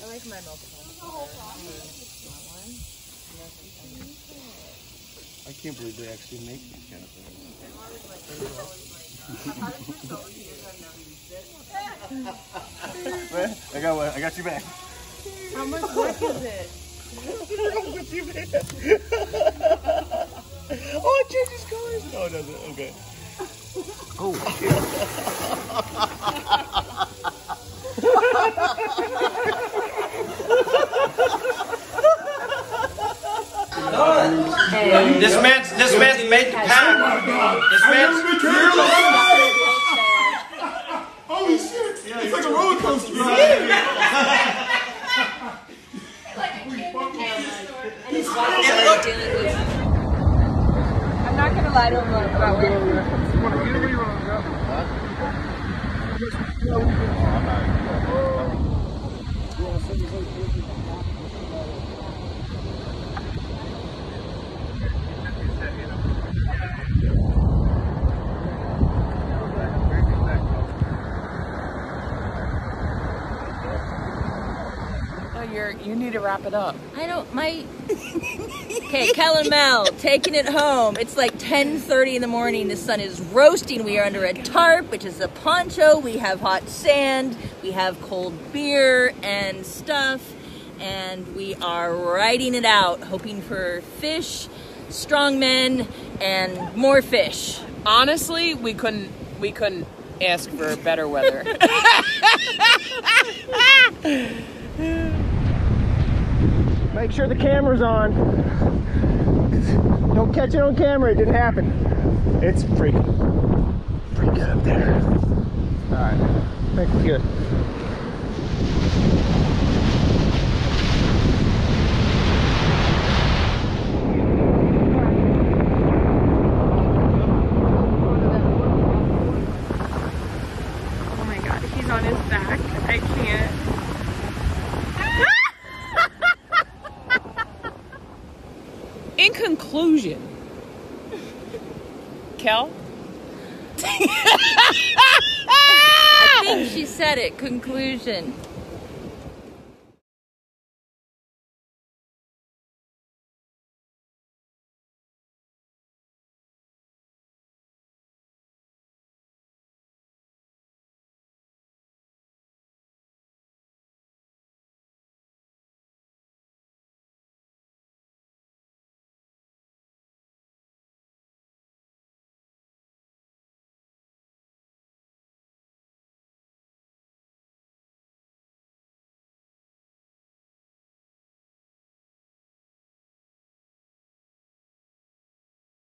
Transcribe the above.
like my multiple. I can't believe they actually make these kind of things. I got one. I got you back. How much work is it? I'm with you, man. Oh, it changes colors. No, it doesn't. Okay. Oh, shit. This man's made the pack. This man's. Holy shit! It's like a roller coaster. I'm not gonna lie to him about where we were. You need to wrap it up. I don't, Okay, Kellen Mel, taking it home. It's like 10:30 in the morning. The sun is roasting. We are under a tarp, which is a poncho. We have hot sand. We have cold beer and stuff. And we are riding it out, hoping for fish, strong men, and more fish. Honestly, we couldn't ask for better weather. Make sure the camera's on. Don't catch it on camera, it didn't happen. It's pretty good up there. Alright, I think we're good. Oh my god, he's on his back. I can't. In conclusion, Kel? I think she said it. Conclusion.